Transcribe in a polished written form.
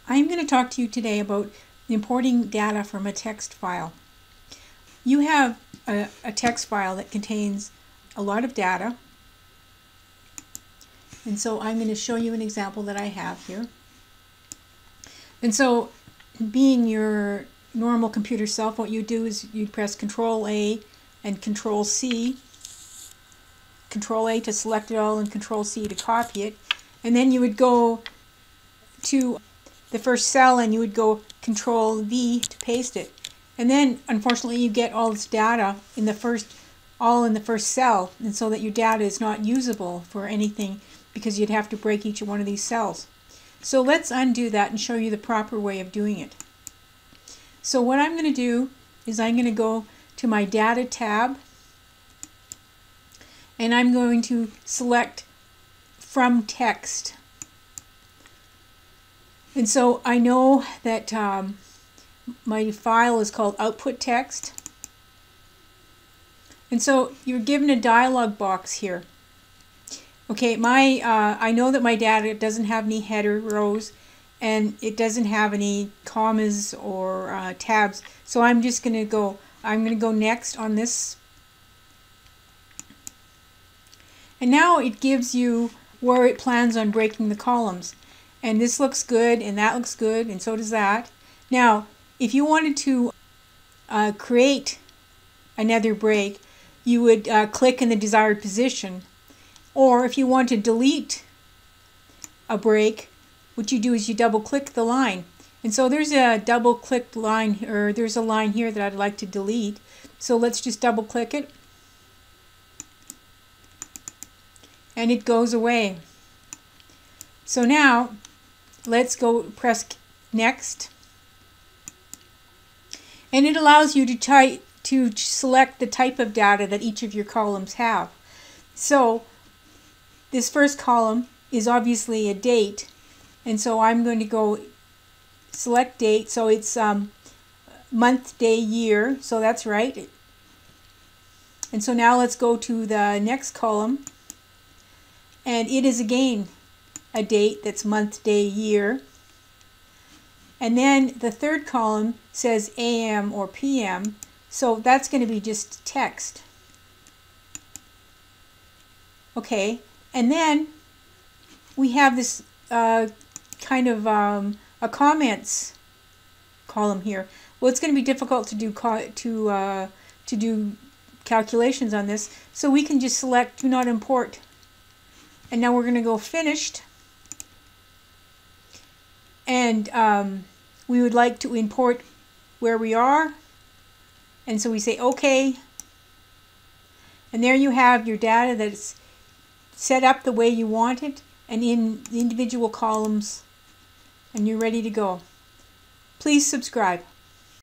I'm going to talk to you today about importing data from a text file. You have a text file that contains a lot of data, and so I'm going to show you an example that I have here. And so, being your normal computer self, what you do is you press Control A and Control C. Control A to select it all and Control C to copy it. And then you would go to the first cell and you would go Control V to paste it. And then unfortunately you get all this data in the first cell, and so that your data is not usable for anything because you'd have to break each one of these cells. So let's undo that and show you the proper way of doing it. So what I'm going to do is I'm going to go to my Data tab, and I'm going to select From Text. And so I know that my file is called Output Text. And so you're given a dialog box here. Okay, I know that my data doesn't have any header rows and it doesn't have any commas or tabs. So I'm just going to go next on this. And now it gives you where it plans on breaking the columns. And this looks good, and that looks good, and so does that. Now, if you wanted to create another break, you would click in the desired position. Or if you want to delete a break, what you do is you double-click the line. And so there's a double-clicked line, or there's a line here that I'd like to delete. So let's just double-click it. And it goes away. So now, let's go press Next. And it allows you to select the type of data that each of your columns have. So this first column is obviously a date, and so I'm going to go select date. So it's month, day, year, so that's right. And so now let's go to the next column, and it is again a date that's month, day, year. And then the third column says AM or PM, so that's going to be just text. Okay, and then we have this kind of a comments column here. Well, it's going to be difficult to do calculations on this, so we can just select Do Not Import. And now we're going to go Finished. And we would like to import where we are. And so we say OK. And there you have your data that's set up the way you want it and in the individual columns. And you're ready to go. Please subscribe.